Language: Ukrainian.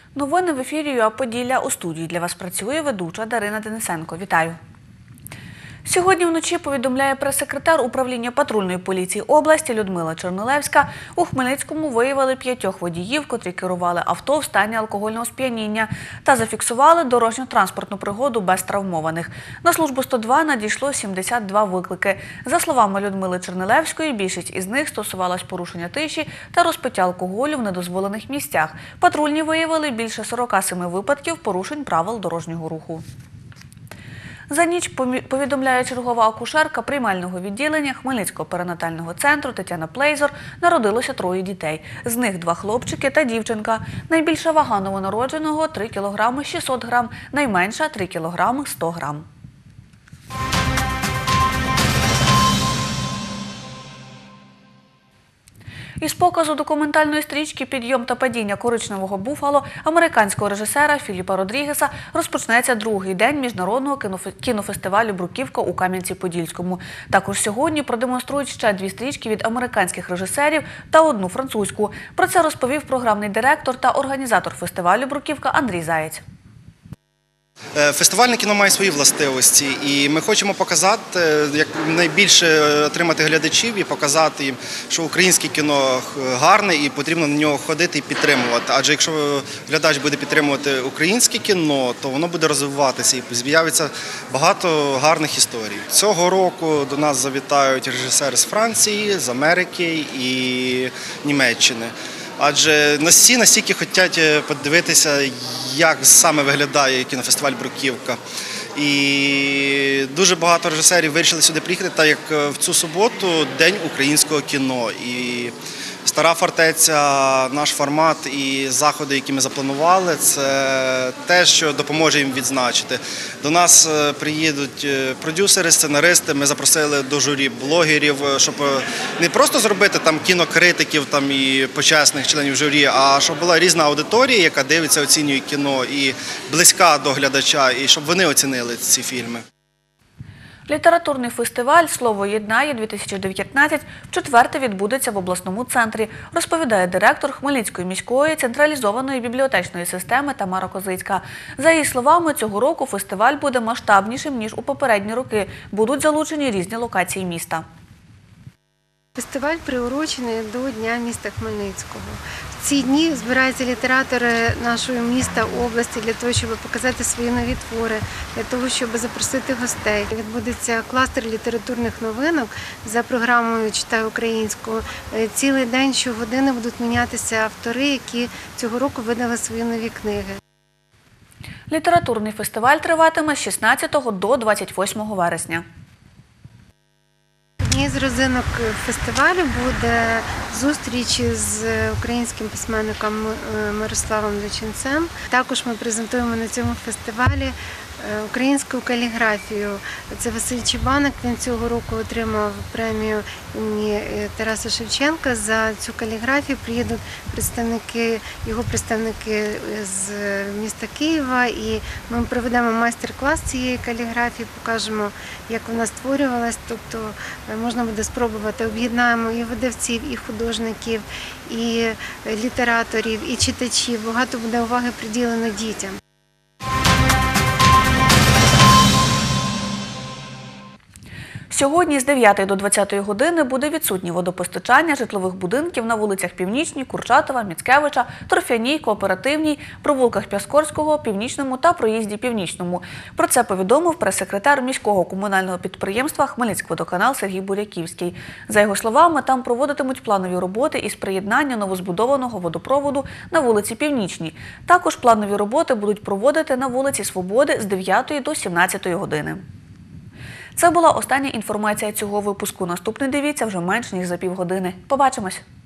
Новини в ефірі ЮА Поділля. У студії для вас працює ведуча Дарина Денисенко. Вітаю! Сьогодні вночі, повідомляє прес-секретар управління патрульної поліції області Людмила Чернилевська, у Хмельницькому виявили 5 водіїв, котрі керували авто в стані алкогольного сп'яніння та зафіксували дорожньо-транспортну пригоду без травмованих. На службу 102 надійшло 72 виклики. За словами Людмили Чернилевської, більшість із них стосувалась порушення тиші та розпиття алкоголю в недозволених місцях. Патрульні виявили більше 47 випадків порушень правил дорожнього руху. За ніч, повідомляє чергова акушерка приймального відділення Хмельницького перинатального центру Тетяна Плейзор, народилося 3 дітей. З них 2 хлопчики та дівчинка. Найбільша вага новонародженого – 3 кг 600 г, найменша – 3 кг 100 г. Із показу документальної стрічки «Підйом та падіння коричневого буфало» американського режисера Філіпа Родрігеса розпочнеться другий день міжнародного кінофестивалю «Бруківка» у Кам'янці-Подільському. Також сьогодні продемонструють ще 2 стрічки від американських режисерів та 1 французьку. Про це розповів програмний директор та організатор фестивалю «Бруківка» Андрій Заєць. Фестивальне кіно має свої властивості, і ми хочемо показати, як найбільше отримати глядачів і показати їм, що українське кіно гарне і потрібно на нього ходити і підтримувати. Адже якщо глядач буде підтримувати українське кіно, то воно буде розвиватися і з'явиться багато гарних історій. Цього року до нас завітають режисери з Франції, з Америки і Німеччини. Адже всі настільки хочуть подивитися, як саме виглядає кінофестиваль «Бруківка». І дуже багато режисерів вирішили сюди приїхати, так як в цю суботу – День українського кіно. І «Стара фортеця», наш формат і заходи, які ми запланували, це те, що допоможе їм відзначити. До нас приїдуть продюсери, сценаристи, ми запросили до журі блогерів, щоб не просто зробити там кінокритиків там, і почесних членів журі, а щоб була різна аудиторія, яка дивиться, оцінює кіно і близька до глядача, і щоб вони оцінили ці фільми. Літературний фестиваль «Слово єднає-2019» вчетверте відбудеться в обласному центрі, розповідає директор Хмельницької міської централізованої бібліотечної системи Тамара Козицька. За її словами, цього року фестиваль буде масштабнішим, ніж у попередні роки. Будуть залучені різні локації міста. Фестиваль приурочений до Дня міста Хмельницького. В ці дні збираються літератори нашого міста, області для того, щоб показати свої нові твори, для того, щоб запросити гостей. Відбудеться кластер літературних новинок за програмою «Читай українську». Цілий день, щогодини будуть мінятися автори, які цього року видали свої нові книги. Літературний фестиваль триватиме з 16 до 28 вересня. Однією з родзинок фестивалю буде зустріч з українським письменником Мирославом Личинцем. Також ми презентуємо на цьому фестивалі українську каліграфію. Це Василь Чебаник, він цього року отримав премію імені Тараса Шевченка. За цю каліграфію приїдуть його представники з міста Києва, і ми проведемо майстер-клас цієї каліграфії, покажемо, як вона створювалась, тобто можна буде спробувати, об'єднаємо і видавців, і художників, і літераторів, і читачів. Багато буде уваги приділено дітям. Сьогодні з 9 до 20 години буде відсутнє водопостачання житлових будинків на вулицях Північній, Курчатова, Міцкевича, Торфяній, Кооперативній, провулках Пяскорського, Північному та проїзді Північному. Про це повідомив прес-секретар міського комунального підприємства «Хмельницькводоканал» Сергій Буряківський. За його словами, там проводитимуть планові роботи із приєднання новозбудованого водопроводу на вулиці Північній. Також планові роботи будуть проводити на вулиці Свободи з 9 до 17 години. Це була остання інформація цього випуску. Наступний дивіться вже менш ніж за півгодини. Побачимось!